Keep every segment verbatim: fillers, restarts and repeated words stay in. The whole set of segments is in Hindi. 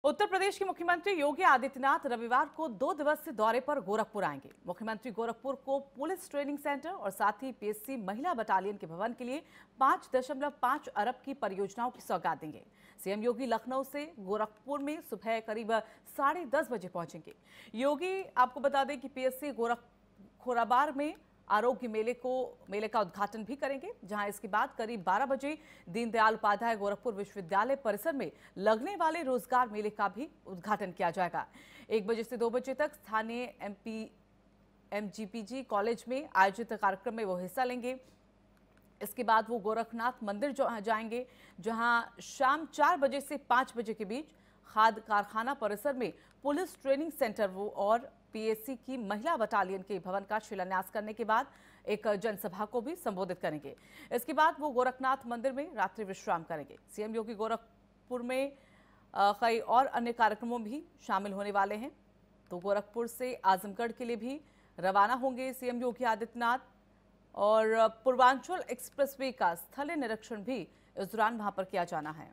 उत्तर प्रदेश के मुख्यमंत्री योगी आदित्यनाथ रविवार को दो दिवसीय दौरे पर गोरखपुर आएंगे। मुख्यमंत्री गोरखपुर को पुलिस ट्रेनिंग सेंटर और साथ ही पीएससी महिला बटालियन के भवन के लिए पांच दशमलव पांच अरब की परियोजनाओं की सौगात देंगे। सीएम योगी लखनऊ से गोरखपुर में सुबह करीब साढ़े दस बजे पहुंचेंगे। योगी आपको बता दें कि पीएससी गोरख खोराबार में आरोग्य मेले को मेले का उद्घाटन भी करेंगे, जहां इसके बाद करीब बारह बजे दीनदयाल उपाध्याय गोरखपुर विश्वविद्यालय परिसर में लगने वाले रोजगार मेले का भी उद्घाटन किया जाएगा। एक बजे से दो बजे तक स्थानीय एमपी एमजीपीजी कॉलेज में आयोजित कार्यक्रम में वो हिस्सा लेंगे। इसके बाद वो गोरखनाथ मंदिर जाएंगे, जहां शाम चार बजे से पांच बजे के बीच खाद कारखाना परिसर में पुलिस ट्रेनिंग सेंटर वो और पीएससी की महिला बटालियन के भवन का शिलान्यास करने के बाद एक जनसभा को भी संबोधित करेंगे। इसके बाद वो गोरखनाथ मंदिर में रात्रि विश्राम करेंगे। सीएम योगी गोरखपुर में कई और अन्य कार्यक्रमों में भी शामिल होने वाले हैं। तो गोरखपुर से आजमगढ़ के लिए भी रवाना होंगे सीएम योगी आदित्यनाथ और पूर्वांचल एक्सप्रेसवे का स्थलीय निरीक्षण भी इस दौरान वहां पर किया जाना है।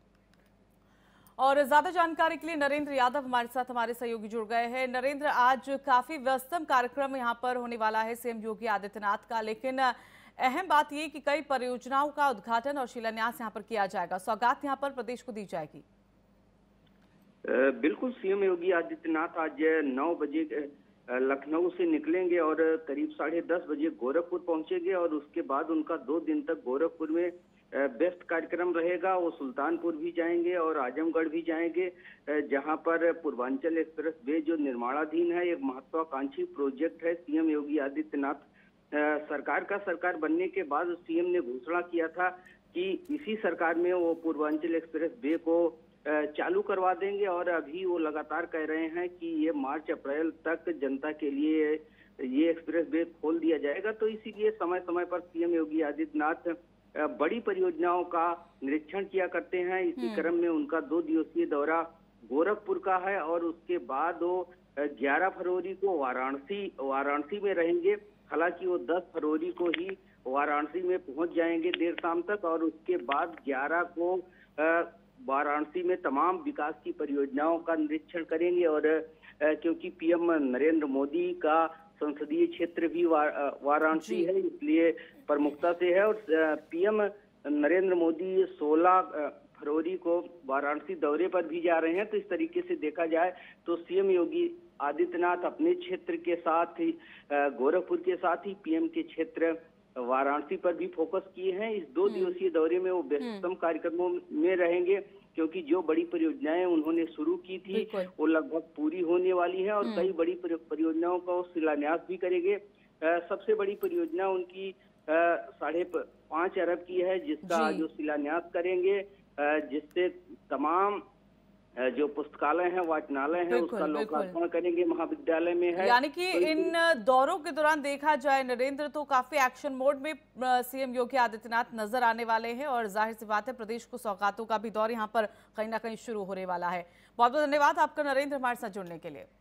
और ज्यादा जानकारी के लिए नरेंद्र यादव हमारे साथ हमारे सहयोगी जुड़ गए हैं। नरेंद्र, आज काफी व्यस्तम कार्यक्रम यहां पर होने वाला है सीएम योगी आदित्यनाथ का, लेकिन अहम बात यह कि कई परियोजनाओं का उद्घाटन और शिलान्यास यहां पर किया जाएगा। सौगात यहां पर प्रदेश को दी जाएगी। बिल्कुल, सीएम योगी आदित्यनाथ आज नौ बजे लखनऊ से निकलेंगे और करीब साढ़े दस बजे गोरखपुर पहुंचेंगे और उसके बाद उनका दो दिन तक गोरखपुर में बेस्ट कार्यक्रम रहेगा। वो सुल्तानपुर भी जाएंगे और आजमगढ़ भी जाएंगे, जहां पर पूर्वांचल एक्सप्रेस वे जो निर्माणाधीन है, एक महत्वाकांक्षी प्रोजेक्ट है। सीएम योगी आदित्यनाथ सरकार का सरकार बनने के बाद सीएम ने घोषणा किया था कि इसी सरकार में वो पूर्वांचल एक्सप्रेस वे को चालू करवा देंगे और अभी वो लगातार कह रहे हैं कि ये मार्च अप्रैल तक जनता के लिए ये एक्सप्रेस वे खोल दिया जाएगा। तो इसीलिए समय समय पर सीएम योगी आदित्यनाथ बड़ी परियोजनाओं का निरीक्षण किया करते हैं। इसी क्रम में उनका दो दिवसीय दौरा गोरखपुर का है और उसके बाद वो ग्यारह फरवरी को वाराणसी वाराणसी में रहेंगे। हालांकि वो दस फरवरी को ही वाराणसी में पहुंच जाएंगे देर शाम तक और उसके बाद ग्यारह को वाराणसी में तमाम विकास की परियोजनाओं का निरीक्षण करेंगे। और क्योंकि पीएम नरेंद्र मोदी का संसदीय क्षेत्र भी वाराणसी है, इसलिए प्रमुखता से है। और पीएम नरेंद्र मोदी सोलह फरवरी को वाराणसी दौरे पर भी जा रहे हैं। तो इस तरीके से देखा जाए तो सीएम योगी आदित्यनाथ अपने क्षेत्र के साथ ही गोरखपुर के साथ ही पीएम के क्षेत्र वाराणसी पर भी फोकस किए हैं। इस दो दिवसीय दौरे में वो व्यस्तम कार्यक्रमों में रहेंगे, क्योंकि जो बड़ी परियोजनाएं उन्होंने शुरू की थी वो लगभग पूरी होने वाली है और कई बड़ी परियोजनाओं का वो शिलान्यास भी करेंगे। सबसे बड़ी परियोजना उनकी साढ़े पांच अरब की है, जिसका जो शिलान्यास करेंगे, जिससे तमाम जो पुस्तकालय है, वाचनालय है, उसका लोकार्पण करेंगे महाविद्यालय में है। यानी कि तो इन दौरों के दौरान देखा जाए नरेंद्र, तो काफी एक्शन मोड में सीएम योगी आदित्यनाथ नजर आने वाले हैं और जाहिर सी बात है प्रदेश को सौगातों का भी दौर यहाँ पर कहीं ना कहीं शुरू होने वाला है। बहुत बहुत धन्यवाद आपका नरेंद्र हमारे साथ जुड़ने के लिए।